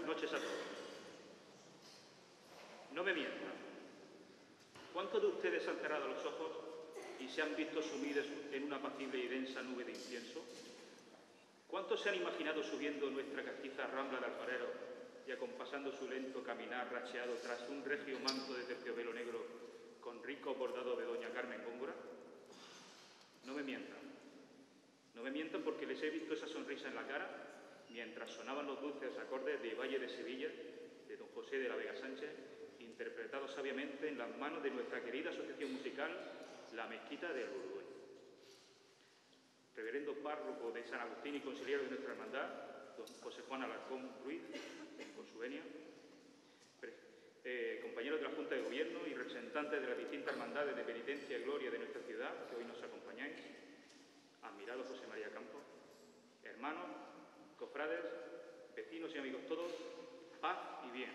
noches a todos. No me mientan. ¿Cuántos de ustedes han cerrado los ojos y se han visto sumidos en una apacible y densa nube de incienso? ¿Cuántos se han imaginado subiendo nuestra castiza rambla de alfarero y acompasando su lento caminar racheado tras un regio manto de terciopelo negro con rico bordado de doña Carmen Góngora? No me mientan. No me mientan porque les he visto esa sonrisa en la cara mientras sonaban los dulces acordes de Valle de Sevilla, de don José de la Vega Sánchez, interpretados sabiamente en las manos de nuestra querida asociación musical, la Mezquita del Uruguay. Reverendo párroco de San Agustín y consiliero de nuestra hermandad, don José Juan Alarcón Ruiz, por su venia, compañeros de la Junta de Gobierno y representantes de las distintas hermandades de penitencia y gloria de nuestra ciudad, que hoy nos acompañáis, admirado José María Campos, hermanos, cofrades, vecinos y amigos todos, paz y bien.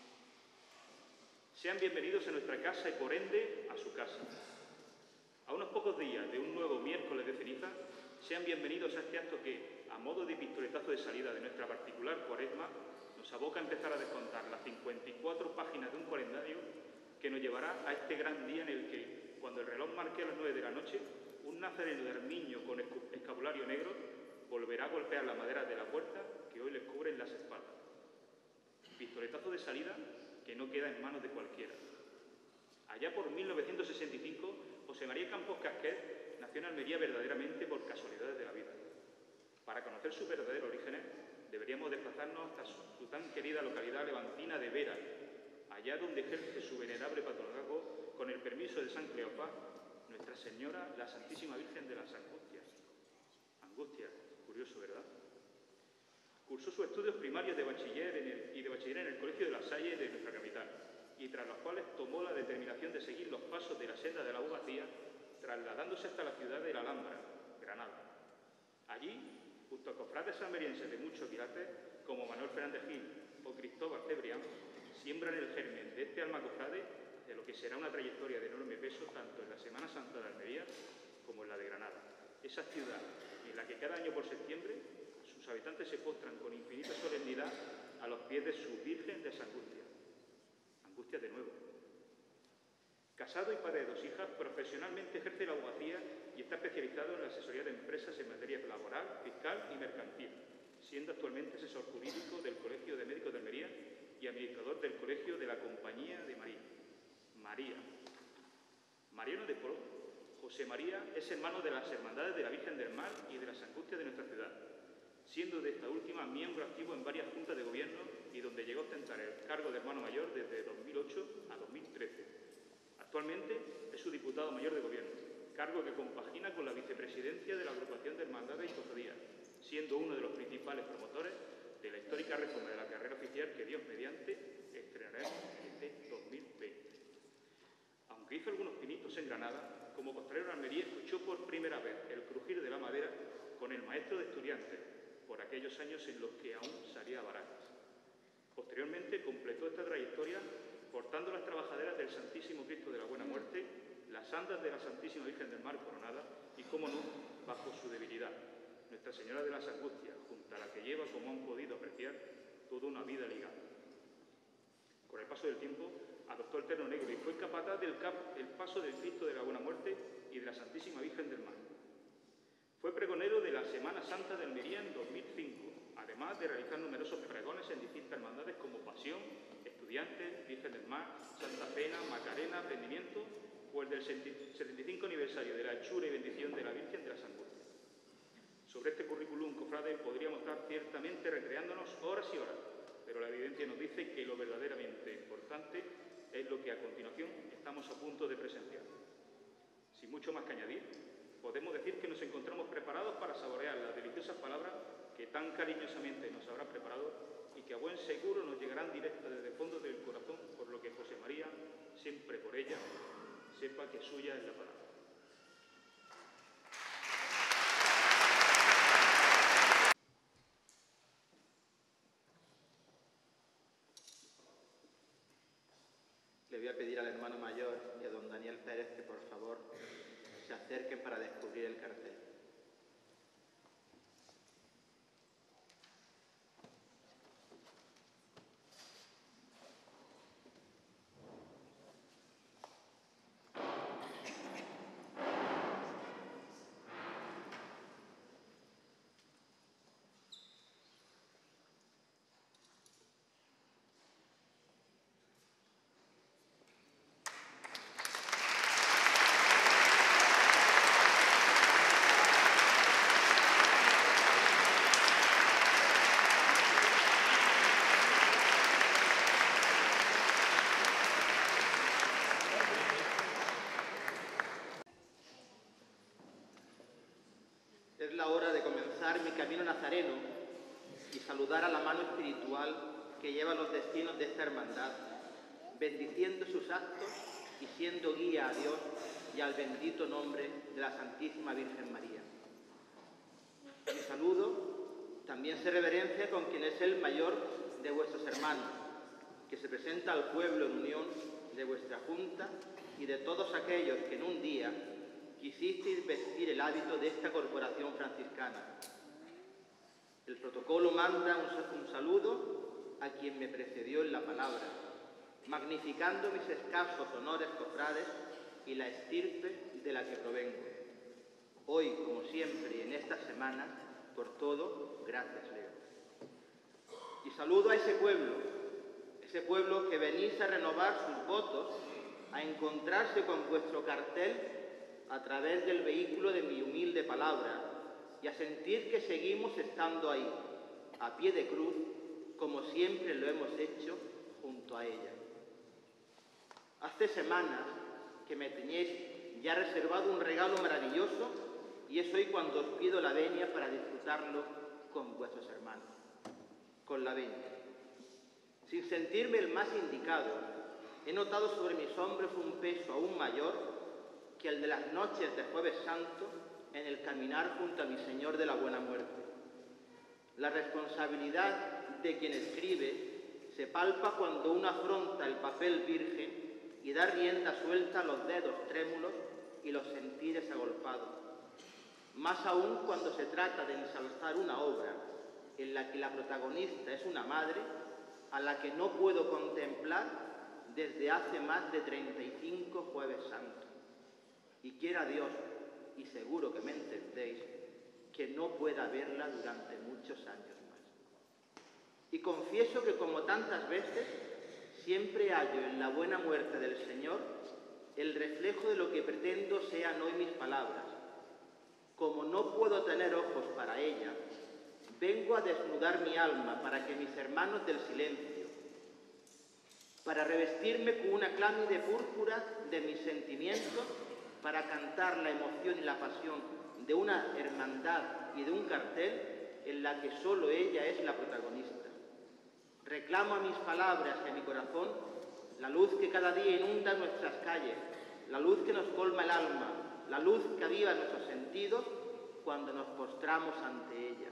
Sean bienvenidos a nuestra casa y por ende a su casa. A unos pocos días de un nuevo miércoles de ceniza, sean bienvenidos a este acto que, a modo de pistoletazo de salida de nuestra particular cuaresma, nos aboca a empezar a descontar las 54 páginas de un calendario que nos llevará a este gran día en el que, cuando el reloj marque las 9 de la noche, un nazareno de armiño con escapulario negro volverá a golpear la madera de la puerta que hoy les cubren las espaldas. Pistoletazo de salida que no queda en manos de cualquiera. Allá por 1965, José María Campos Casquet nació en Almería verdaderamente por casualidades de la vida. Para conocer sus verdaderos orígenes, deberíamos desplazarnos hasta su tan querida localidad levantina de Vera, allá donde ejerce su venerable patronazgo, con el permiso de San Cleofás, Nuestra Señora, la Santísima Virgen de las Angustias. Angustias, curioso, ¿verdad? Cursó sus estudios primarios de bachiller y de bachiller en el Colegio de La Salle de nuestra capital, y tras los cuales tomó la determinación de seguir los pasos de la senda de la abogacía, trasladándose hasta la ciudad de la Alhambra, Granada. Allí, junto a cofrades almerienses de muchos quilates, como Manuel Fernández Gil o Cristóbal Cebrián, siembran el germen de este alma cofrade de lo que será una trayectoria de enorme peso tanto en la Semana Santa de Almería como en la de Granada. Esa ciudad en la que cada año por septiembre sus habitantes se postran con infinita solemnidad a los pies de su Virgen de las Angustias. Angustias de nuevo. Casado y padre de 2 hijas, profesionalmente ejerce la abogacía y está especializado en la asesoría de empresas en materia laboral, fiscal y mercantil, siendo actualmente asesor jurídico del Colegio de Médicos de Almería y administrador del Colegio de la Compañía de María. Mariano de Polo, José María es hermano de las Hermandades de la Virgen del Mar y de las Angustias de nuestra ciudad, siendo de esta última miembro activo en varias juntas de gobierno y donde llegó a ostentar el cargo de hermano mayor desde 2008 a 2013. Actualmente es su diputado mayor de gobierno, cargo que compagina con la vicepresidencia de la agrupación de hermandades y cofradías, siendo uno de los principales promotores de la histórica reforma de la carrera oficial que Dios mediante estrenaremos este 2020. Aunque hizo algunos pinitos en Granada, como costalero en Almería escuchó por primera vez el crujir de la madera con el maestro de estudiantes, por aquellos años en los que aún salía a Barajas. Posteriormente completó esta trayectoria portando las trabajaderas del Santísimo Cristo de la Buena Muerte, las andas de la Santísima Virgen del Mar coronada y, cómo no, bajo su debilidad, Nuestra Señora de las Angustias, junto a la que lleva, como han podido apreciar, toda una vida ligada. Con el paso del tiempo, adoptó el terno negro y fue capataz del paso del Cristo de la Buena Muerte y de la Santísima Virgen del Mar. Fue pregonero de la Semana Santa de Almería en 2005, además de realizar numerosos pregones en distintas hermandades como Pasión, Estudiantes, Virgen del Mar, Santa Cena, Macarena, Prendimiento o el del 75 aniversario de la hechura y bendición de la Virgen de las Angustias. Sobre este currículum, cofrade, podríamos estar ciertamente recreándonos horas y horas, pero la evidencia nos dice que lo verdaderamente importante es lo que a continuación estamos a punto de presenciar. Sin mucho más que añadir, podemos decir que nos encontramos preparados para saborear las deliciosas palabras que tan cariñosamente nos habrán preparado y que a buen seguro nos llegarán directas desde el fondo del corazón, por lo que José María, siempre por ella, sepa que suya es la palabra. Le voy a pedir al hermano mayor y a don Daniel Pérez que por favor se acerquen para descubrir el cartel. camino nazareno y saludar a la mano espiritual que lleva los destinos de esta hermandad, bendiciendo sus actos y siendo guía a Dios y al bendito nombre de la Santísima Virgen María. Mi saludo también se reverencia con quien es el mayor de vuestros hermanos, que se presenta al pueblo en unión de vuestra Junta y de todos aquellos que en un día quisisteis vestir el hábito de esta corporación franciscana. El protocolo manda un saludo a quien me precedió en la palabra, magnificando mis escasos honores cofrades y la estirpe de la que provengo. Hoy, como siempre, y en estas semanas, por todo, gracias, Leo. Y saludo a ese pueblo que venís a renovar sus votos, a encontrarse con vuestro cartel a través del vehículo de mi humilde palabra y a sentir que seguimos estando ahí, a pie de cruz, como siempre lo hemos hecho junto a ella. Hace semanas que me tenéis ya reservado un regalo maravilloso y es hoy cuando os pido la venia para disfrutarlo con vuestros hermanos, con la venia. Sin sentirme el más indicado, he notado sobre mis hombros un peso aún mayor que el de las noches de Jueves Santo en el caminar junto a mi Señor de la Buena Muerte. La responsabilidad de quien escribe se palpa cuando uno afronta el papel virgen y da rienda suelta a los dedos trémulos y los sentires agolpados. Más aún cuando se trata de ensalzar una obra en la que la protagonista es una madre a la que no puedo contemplar desde hace más de 35 Jueves Santos. Y quiera Dios, y seguro que me entendéis, que no pueda verla durante muchos años más. Y confieso que como tantas veces, siempre hallo en la buena muerte del Señor el reflejo de lo que pretendo sean hoy mis palabras. Como no puedo tener ojos para ella, vengo a desnudar mi alma para que mis hermanos del silencio, para revestirme con una clámide púrpura de mis sentimientos, para cantar la emoción y la pasión de una hermandad y de un cartel en la que solo ella es la protagonista. Reclamo a mis palabras y a mi corazón la luz que cada día inunda nuestras calles, la luz que nos colma el alma, la luz que aviva nuestros sentidos cuando nos postramos ante ella.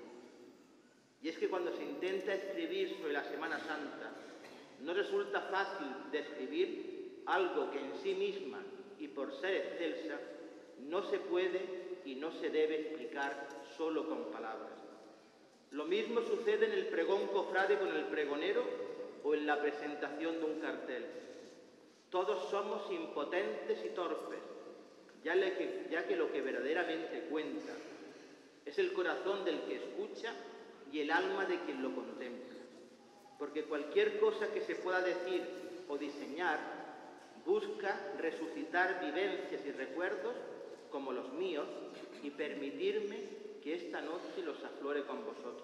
Y es que cuando se intenta escribir sobre la Semana Santa, no resulta fácil describir algo que en sí misma y por ser excelsa, no se puede y no se debe explicar solo con palabras. Lo mismo sucede en el pregón cofrade con el pregonero o en la presentación de un cartel. Todos somos impotentes y torpes, ya que lo que verdaderamente cuenta es el corazón del que escucha y el alma de quien lo contempla. Porque cualquier cosa que se pueda decir o diseñar busca resucitar vivencias y recuerdos como los míos y permitirme que esta noche los aflore con vosotros.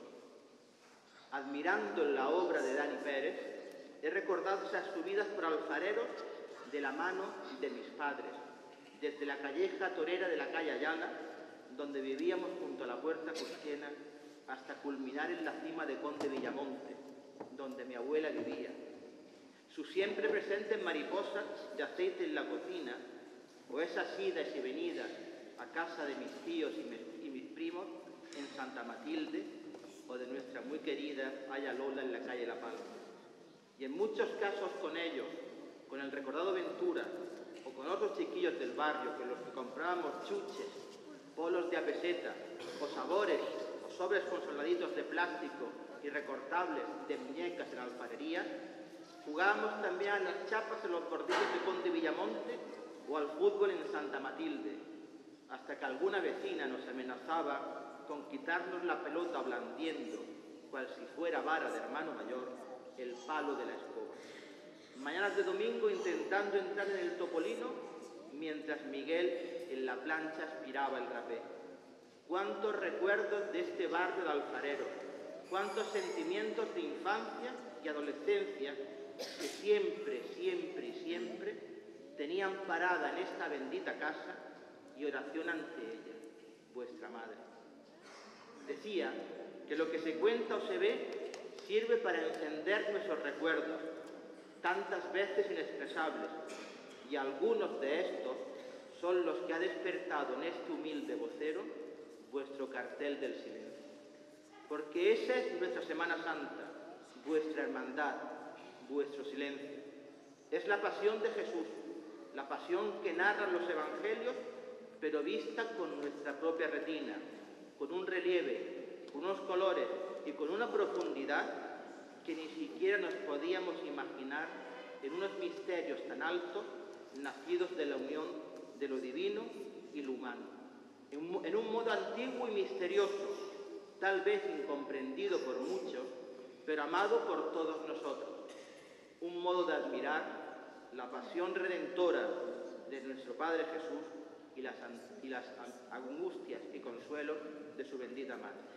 Admirando la obra de Dani Pérez, he recordado esas subidas por alfareros de la mano de mis padres, desde la calleja torera de la calle Ayala, donde vivíamos junto a la puerta Cosquena, hasta culminar en la cima de Conde Villamonte, donde mi abuela vivía. Sus siempre presentes mariposas de aceite en la cocina, o esas idas y venidas a casa de mis tíos y mis primos en Santa Matilde, o de nuestra muy querida Aya Lola en la calle La Palma. Y en muchos casos con ellos, con el recordado Ventura, o con otros chiquillos del barrio con los que comprábamos chuches, polos de a peseta, o sabores, o sobres con soldaditos de plástico y recortables de muñecas en alfarería, jugábamos también a las chapas en los bordillos de Conde Villamonte o al fútbol en Santa Matilde, hasta que alguna vecina nos amenazaba con quitarnos la pelota blandiendo, cual si fuera vara de hermano mayor, el palo de la escoba. Mañanas de domingo intentando entrar en el Topolino, mientras Miguel en la plancha aspiraba el rapé. Cuántos recuerdos de este barrio de alfareros, cuántos sentimientos de infancia y adolescencia que siempre, siempre y siempre tenían parada en esta bendita casa y oración ante ella, vuestra madre. Decía que lo que se cuenta o se ve sirve para encender nuestros recuerdos, tantas veces inexpresables, y algunos de estos son los que ha despertado en este humilde vocero vuestro cartel del silencio. Porque esa es nuestra Semana Santa, vuestra hermandad, vuestro silencio. Es la pasión de Jesús, la pasión que narran los evangelios, pero vista con nuestra propia retina, con un relieve, con unos colores y con una profundidad que ni siquiera nos podíamos imaginar en unos misterios tan altos, nacidos de la unión de lo divino y lo humano. En un modo antiguo y misterioso, tal vez incomprendido por muchos, pero amado por todos nosotros. Un modo de admirar la pasión redentora de nuestro Padre Jesús y las angustias y consuelos de su bendita Madre.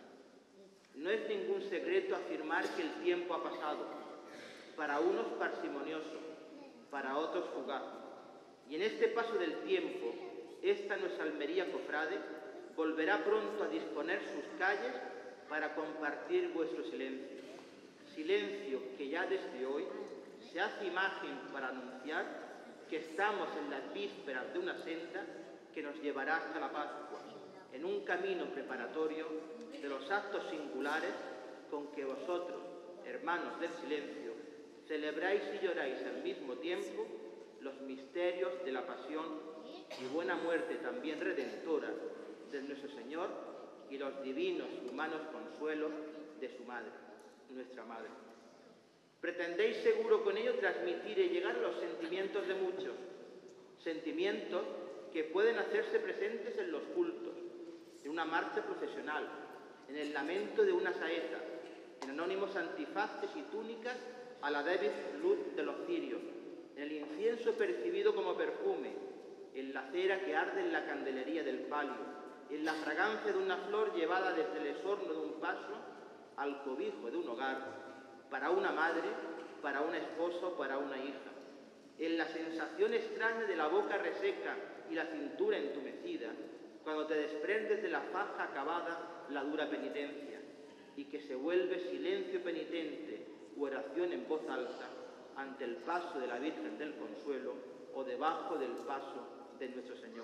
No es ningún secreto afirmar que el tiempo ha pasado, para unos parsimonioso, para otros fugaz. Y en este paso del tiempo, esta nuestra Almería cofrade volverá pronto a disponer sus calles para compartir vuestro silencio. Silencio que ya desde hoy se hace imagen para anunciar que estamos en las vísperas de una senda que nos llevará hasta la Pascua, en un camino preparatorio de los actos singulares con que vosotros, hermanos del silencio, celebráis y lloráis al mismo tiempo los misterios de la pasión y buena muerte también redentora de nuestro Señor y los divinos y humanos consuelos de su Madre, nuestra Madre. Pretendéis seguro con ello transmitir y llegar a los sentimientos de muchos, sentimientos que pueden hacerse presentes en los cultos, en una marcha procesional, en el lamento de una saeta, en anónimos antifaces y túnicas a la débil luz de los cirios, en el incienso percibido como perfume, en la cera que arde en la candelería del palio, en la fragancia de una flor llevada desde el esorno de un paso al cobijo de un hogar, para una madre, para una esposa o para una hija, en la sensación extraña de la boca reseca y la cintura entumecida, cuando te desprendes de la faja acabada la dura penitencia, y que se vuelve silencio penitente u oración en voz alta ante el paso de la Virgen del Consuelo o debajo del paso de nuestro Señor.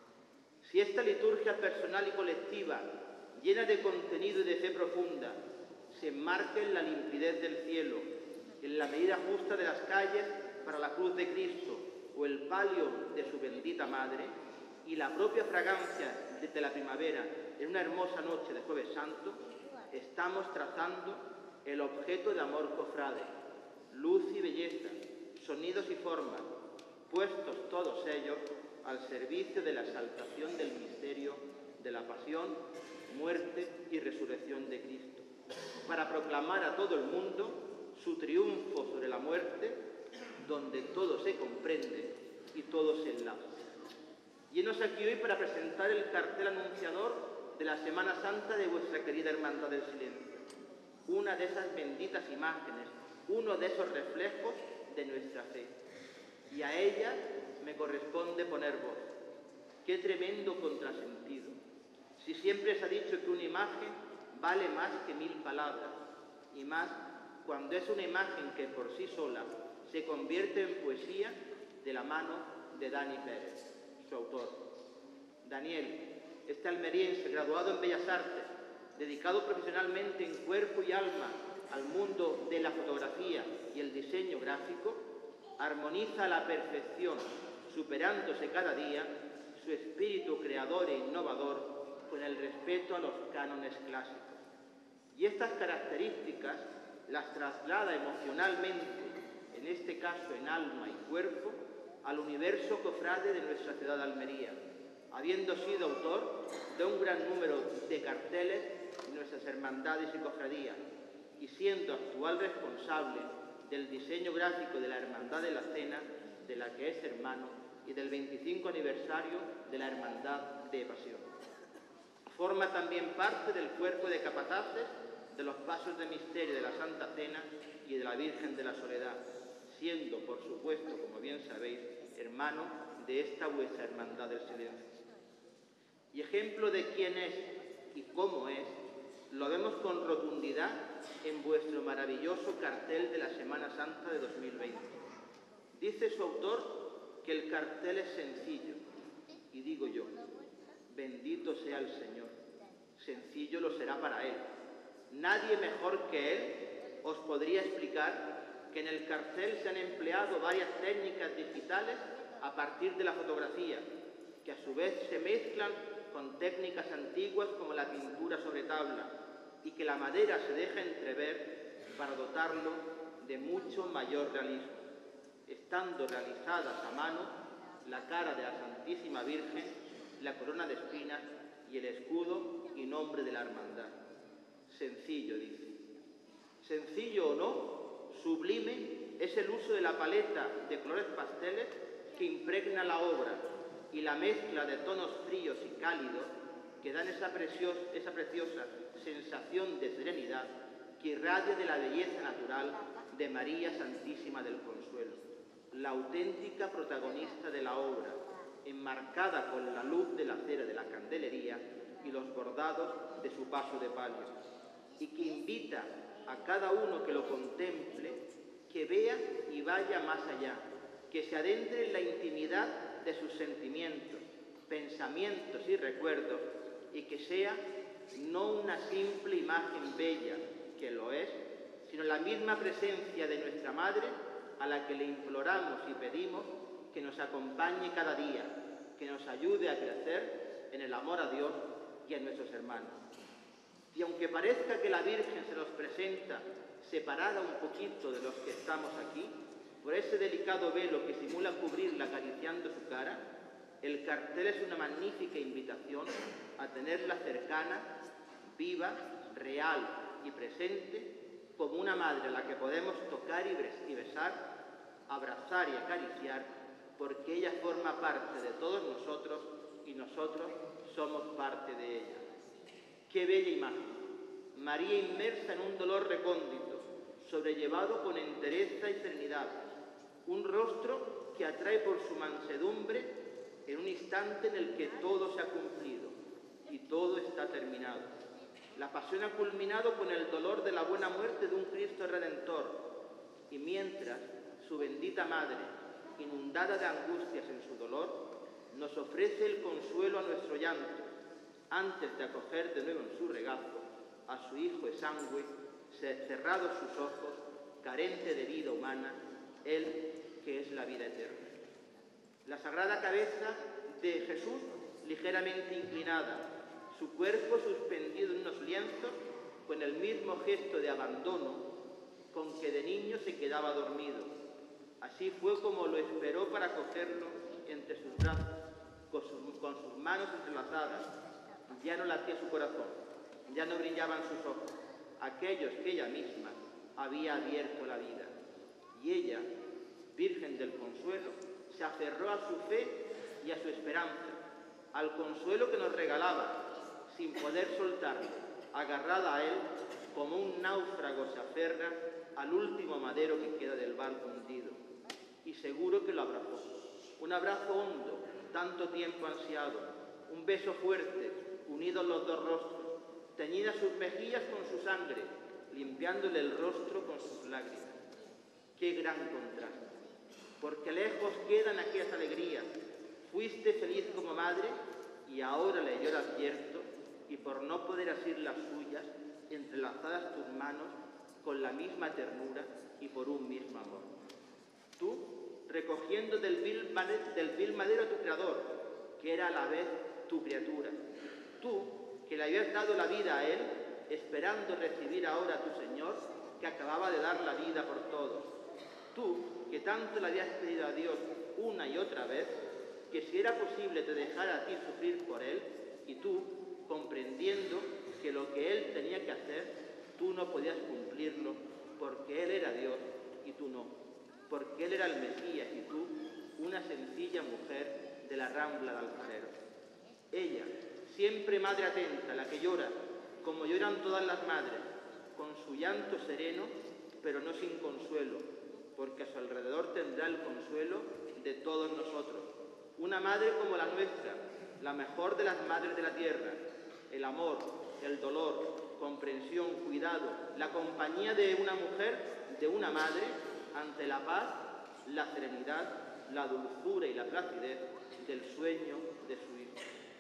Si esta liturgia personal y colectiva, llena de contenido y de fe profunda, se enmarca en la limpidez del cielo, en la medida justa de las calles para la cruz de Cristo o el palio de su bendita Madre, y la propia fragancia de la primavera en una hermosa noche de Jueves Santo, estamos trazando el objeto de amor cofrade, luz y belleza, sonidos y formas, puestos todos ellos al servicio de la exaltación del misterio de la pasión, muerte y resurrección de Cristo, para proclamar a todo el mundo su triunfo sobre la muerte, donde todo se comprende y todo se enlaza. Llenos aquí hoy para presentar el cartel anunciador de la Semana Santa de vuestra querida Hermandad del Silencio, una de esas benditas imágenes, uno de esos reflejos de nuestra fe. Y a ella me corresponde poner voz. ¡Qué tremendo contrasentido! Si siempre se ha dicho que una imagen vale más que 1000 palabras, y más cuando es una imagen que por sí sola se convierte en poesía de la mano de Dani Pérez, su autor. Daniel, este almeriense graduado en Bellas Artes, dedicado profesionalmente en cuerpo y alma al mundo de la fotografía y el diseño gráfico, armoniza a la perfección, superándose cada día su espíritu creador e innovador con el respeto a los cánones clásicos. Y estas características las traslada emocionalmente, en este caso en alma y cuerpo, al universo cofrade de nuestra ciudad de Almería, habiendo sido autor de un gran número de carteles en nuestras hermandades y cofradías, y siendo actual responsable del diseño gráfico de la Hermandad de la Cena, de la que es hermano, y del 25 aniversario de la Hermandad de Pasión. Forma también parte del cuerpo de capataces de los pasos de misterio de la Santa Cena y de la Virgen de la Soledad, siendo, por supuesto, como bien sabéis, hermano de esta vuestra Hermandad del Silencio. Y ejemplo de quién es y cómo es, Lo vemos con rotundidad en vuestro maravilloso cartel de la Semana Santa de 2020. Dice su autor que el cartel es sencillo, y digo yo, bendito sea el Señor, sencillo lo será para Él. Nadie mejor que Él os podría explicar que en el cartel se han empleado varias técnicas digitales a partir de la fotografía, que a su vez se mezclan con técnicas antiguas como la pintura sobre tabla, y que la madera se deja entrever para dotarlo de mucho mayor realismo, estando realizadas a mano la cara de la Santísima Virgen, la corona de espinas y el escudo y nombre de la hermandad. Sencillo, dice. Sencillo o no, sublime es el uso de la paleta de colores pasteles que impregna la obra y la mezcla de tonos fríos y cálidos que dan esa preciosa sensación de serenidad que irradia de la belleza natural de María Santísima del Consuelo, la auténtica protagonista de la obra, enmarcada con la luz de la cera de la candelería y los bordados de su paso de palio, y que invita a cada uno que lo contemple, que vea y vaya más allá, que se adentre en la intimidad de sus sentimientos, pensamientos y recuerdos, y que sea no una simple imagen bella, que lo es, sino la misma presencia de nuestra Madre, a la que le imploramos y pedimos que nos acompañe cada día, que nos ayude a crecer en el amor a Dios y a nuestros hermanos. Y aunque parezca que la Virgen se nos presenta separada un poquito de los que estamos aquí, por ese delicado velo que simula cubrirla acariciando su cara, el cartel es una magnífica invitación a tenerla cercana, viva, real y presente, como una madre a la que podemos tocar y besar, abrazar y acariciar, porque ella forma parte de todos nosotros y nosotros somos parte de ella. ¡Qué bella imagen! María inmersa en un dolor recóndito, sobrellevado con entereza y serenidad, un rostro que atrae por su mansedumbre en un instante en el que todo se ha cumplido y todo está terminado. La pasión ha culminado con el dolor de la buena muerte de un Cristo Redentor, y mientras su bendita Madre, inundada de angustias en su dolor, nos ofrece el consuelo a nuestro llanto, antes de acoger de nuevo en su regazo a su Hijo exangüe, cerrados sus ojos, carente de vida humana, Él que es la vida eterna. La sagrada cabeza de Jesús ligeramente inclinada, su cuerpo suspendido en unos lienzos con el mismo gesto de abandono con que de niño se quedaba dormido. Así fue como lo esperó para cogerlo entre sus brazos, con sus manos entrelazadas. Ya no latía su corazón, ya no brillaban sus ojos, aquellos que ella misma había abierto la vida. Y ella, Virgen del Consuelo, se aferró a su fe y a su esperanza, al consuelo que nos regalaba, sin poder soltarlo, agarrada a él como un náufrago se aferra al último madero que queda del barco hundido. Y seguro que lo abrazó. Un abrazo hondo, tanto tiempo ansiado, un beso fuerte, unidos los dos rostros, teñidas sus mejillas con su sangre, limpiándole el rostro con sus lágrimas. ¡Qué gran contraste! Porque lejos quedan aquellas alegrías. Fuiste feliz como madre y ahora le lloras yerto, y por no poder asir las suyas, entrelazadas tus manos con la misma ternura y por un mismo amor. Tú, recogiendo del vil madero a tu Creador, que era a la vez tu criatura. Tú, que le habías dado la vida a Él, esperando recibir ahora a tu Señor, que acababa de dar la vida por todos. Tú, que tanto le habías pedido a Dios una y otra vez, que si era posible te dejara a ti sufrir por Él, y tú, comprendiendo que lo que Él tenía que hacer, tú no podías cumplirlo, porque Él era Dios y tú no, porque Él era el Mesías y tú, una sencilla mujer de la Rambla de Alfarero. Ella, siempre madre atenta, la que llora, como lloran todas las madres, con su llanto sereno, pero no sin consuelo, porque a su alrededor tendrá el consuelo de todos nosotros. Una madre como la nuestra, la mejor de las madres de la tierra, el amor, el dolor, comprensión, cuidado, la compañía de una mujer, de una madre, ante la paz, la serenidad, la dulzura y la placidez del sueño de su hijo.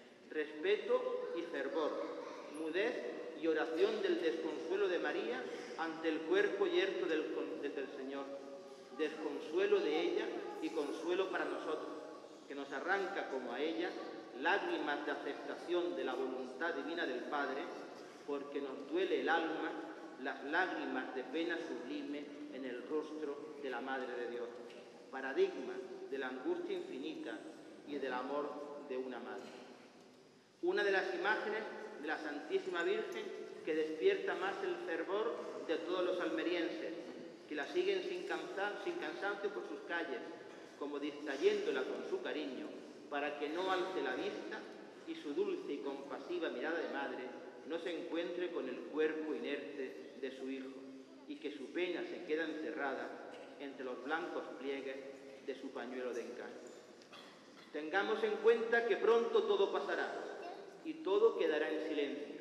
Respeto y fervor, mudez y oración del desconsuelo de María ante el cuerpo yerto del Señor, desconsuelo de ella y consuelo para nosotros, que nos arranca como a ella lágrimas de aceptación de la voluntad divina del Padre, porque nos duele el alma las lágrimas de pena sublime en el rostro de la Madre de Dios, paradigma de la angustia infinita y del amor de una madre. Una de las imágenes de la Santísima Virgen que despierta más el fervor de todos los almerienses, que la siguen sin cansancio por sus calles, como distrayéndola con su cariño, para que no alce la vista y su dulce y compasiva mirada de madre no se encuentre con el cuerpo inerte de su hijo, y que su pena se queda encerrada entre los blancos pliegues de su pañuelo de encaje. Tengamos en cuenta que pronto todo pasará y todo quedará en silencio.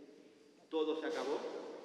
Todo se acabó,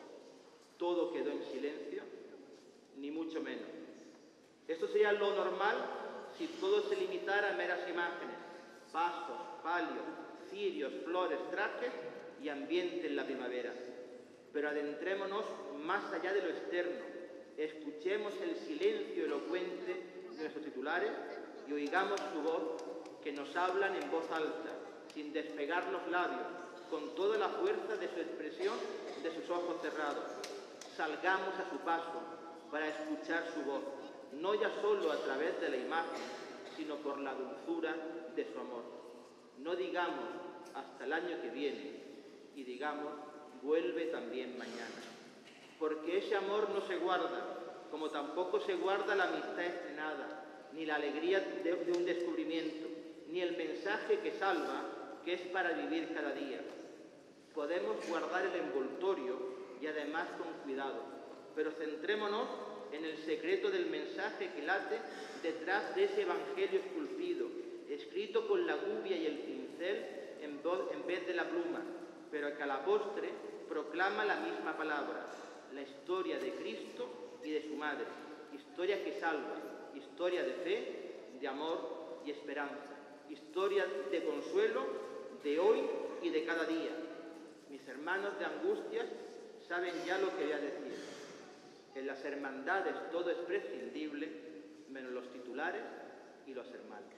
todo quedó en silencio, ni mucho menos. Esto sería lo normal si todo se limitara a meras imágenes, pasos, palios, cirios, flores, trajes y ambiente en la primavera. Pero adentrémonos más allá de lo externo, escuchemos el silencio elocuente de nuestros titulares y oigamos su voz, que nos hablan en voz alta, sin despegar los labios, con toda la fuerza de su expresión, de sus ojos cerrados. Salgamos a su paso para escuchar su voz, no ya solo a través de la imagen, sino por la dulzura de su amor. No digamos hasta el año que viene, y digamos vuelve también mañana. Porque ese amor no se guarda, como tampoco se guarda la amistad estrenada, ni la alegría de un descubrimiento, ni el mensaje que salva, que es para vivir cada día. Podemos guardar el envoltorio y además con cuidado, pero centrémonos en el secreto del mensaje que late detrás de ese evangelio esculpido, escrito con la gubia y el pincel en vez de la pluma, pero que a la postre proclama la misma palabra, la historia de Cristo y de su Madre, historia que salva, historia de fe, de amor y esperanza, historia de consuelo de hoy y de cada día. Mis hermanos de Angustias saben ya lo que voy a decir. En las hermandades todo es prescindible, menos los titulares y los hermanos.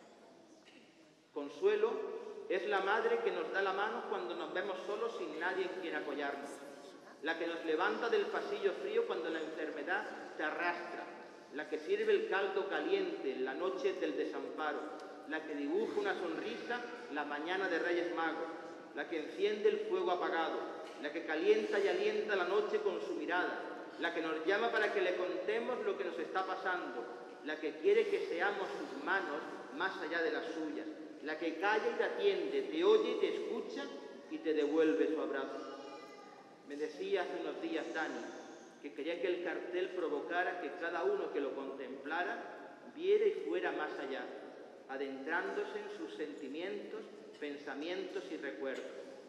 Consuelo es la madre que nos da la mano cuando nos vemos solos sin nadie en quien apoyarnos, la que nos levanta del pasillo frío cuando la enfermedad te arrastra, la que sirve el caldo caliente en la noche del desamparo, la que dibuja una sonrisa la mañana de Reyes Magos, la que enciende el fuego apagado, la que calienta y alienta la noche con su mirada, la que nos llama para que le contemos lo que nos está pasando, la que quiere que seamos sus manos más allá de las suyas, la que calla y te atiende, te oye y te escucha y te devuelve su abrazo. Me decía hace unos días Dani que quería que el cartel provocara que cada uno que lo contemplara viera y fuera más allá, adentrándose en sus sentimientos, pensamientos y recuerdos.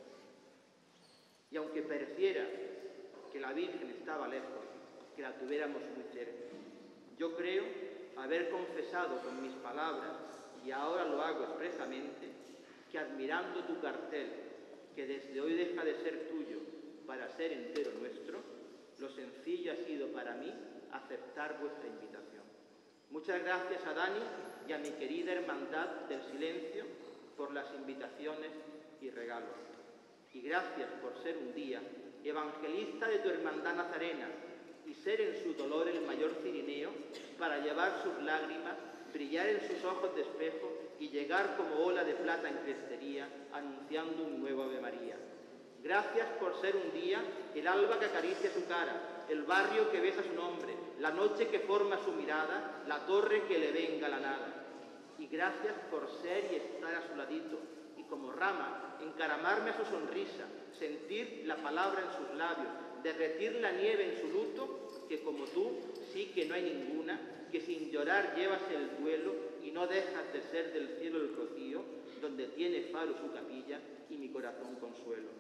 Y aunque pareciera que la Virgen estaba lejos, que la tuviéramos muy cerca, yo creo haber confesado con mis palabras, y ahora lo hago expresamente, que admirando tu cartel, que desde hoy deja de ser tuyo para ser entero nuestro, lo sencillo ha sido para mí aceptar vuestra invitación. Muchas gracias a Dani y a mi querida Hermandad del Silencio por las invitaciones y regalos. Y gracias por ser un día evangelista de tu Hermandad Nazarena y ser en su dolor el mayor cirineo para llevar sus lágrimas, brillar en sus ojos de espejo y llegar como ola de plata en crestería anunciando un nuevo Ave María. Gracias por ser un día el alba que acaricia su cara, el barrio que besa su nombre, la noche que forma su mirada, la torre que le ve engalanada. Y gracias por ser y estar a su ladito, y como rama, encaramarme a su sonrisa, sentir la palabra en sus labios, derretir la nieve en su luto, que como tú sí que no hay ninguna, que sin llorar llevas el duelo y no dejas de ser del cielo el rocío, donde tiene faro su capilla y mi corazón consuelo.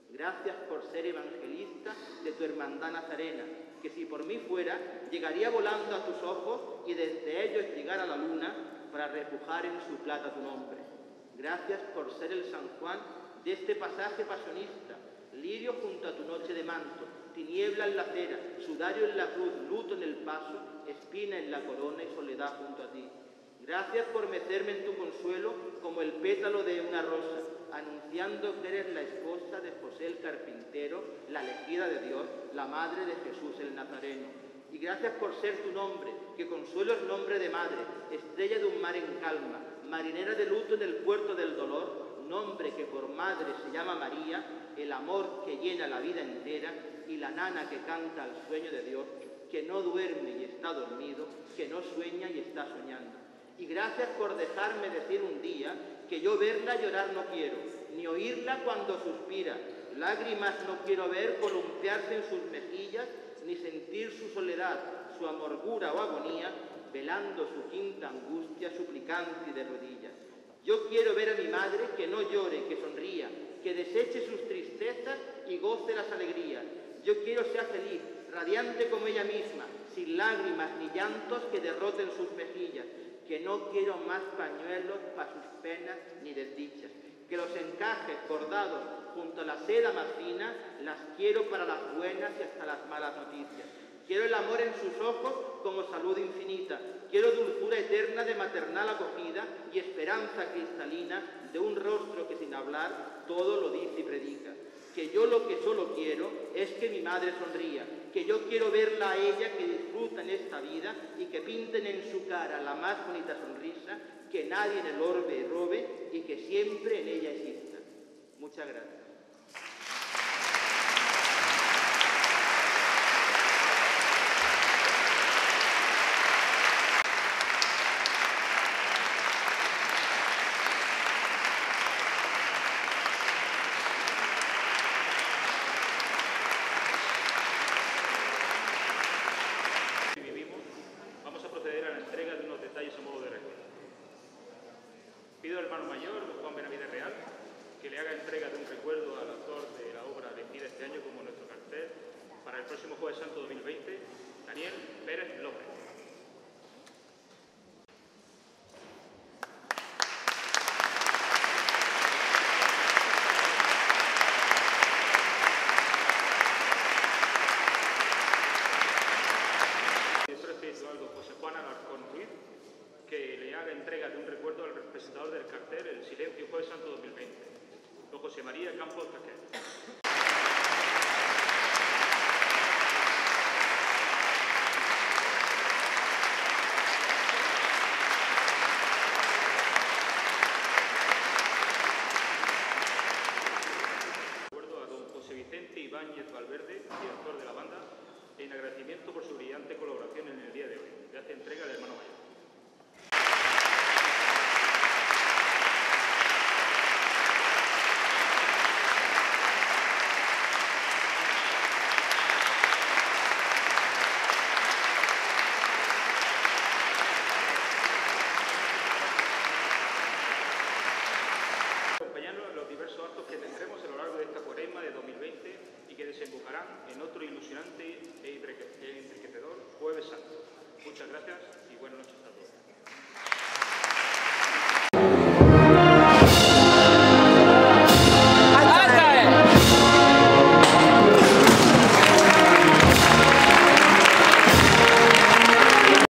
Gracias por ser evangelista de tu hermandad nazarena, que si por mí fuera, llegaría volando a tus ojos y desde ellos llegar a la luna para repujar en su plata tu nombre. Gracias por ser el San Juan de este pasaje pasionista, lirio junto a tu noche de manto, tiniebla en la acera, sudario en la cruz, luto en el paso, espina en la corona y soledad junto a ti. Gracias por mecerme en tu consuelo como el pétalo de una rosa, anunciando que eres la esposa de José el carpintero, la elegida de Dios, la madre de Jesús el Nazareno. Y gracias por ser tu nombre, que consuelo es nombre de madre, estrella de un mar en calma, marinera de luto en el puerto del dolor, nombre que por madre se llama María, el amor que llena la vida entera y la nana que canta al sueño de Dios, que no duerme y está dormido, que no sueña y está soñando. Y gracias por dejarme decir un día que yo verla llorar no quiero, ni oírla cuando suspira, lágrimas no quiero ver columpiarse en sus mejillas, ni sentir su soledad, su amargura o agonía, velando su quinta angustia, suplicante y de rodillas. Yo quiero ver a mi madre que no llore, que sonría, que deseche sus tristezas y goce las alegrías. Yo quiero sea feliz, radiante como ella misma, sin lágrimas ni llantos que derroten sus mejillas, que no quiero más pañuelos para sus penas ni desdichas, que los encajes bordados junto a la seda más fina las quiero para las buenas y hasta las malas noticias. Quiero el amor en sus ojos como salud infinita, quiero dulzura eterna de maternal acogida y esperanza cristalina de un rostro que sin hablar todo lo dice y predica. Que yo lo que solo quiero es que mi madre sonría, que yo quiero verla a ella que disfruta en esta vida y que pinten en su cara la más bonita sonrisa, que nadie en el orbe robe y que siempre en ella exista. Muchas gracias. Pido al hermano mayor, Juan Benavides Real, que le haga entrega de un recuerdo al autor de la obra elegida este año como nuestro cartel para el próximo Jueves Santo 2020, Daniel Pérez López. Director espiritual don José Juan Alarcón Ruiz, que le haga entrega de un recuerdo al presentador del cartel El Silencio Jueves Santo 2020, don José María Campos Taquer. Recuerdo a don José Vicente Ibáñez Valverde, director de la banda, en agradecimiento por su brillante colaboración en el día de hoy. Le hace entrega al hermano mayor. Acompañarnos en los diversos actos que tendremos a lo largo de esta cuaresma de 2020 y que desembocarán en otro ilusionante e enriquecedor Jueves Santo. Muchas gracias y buenas noches.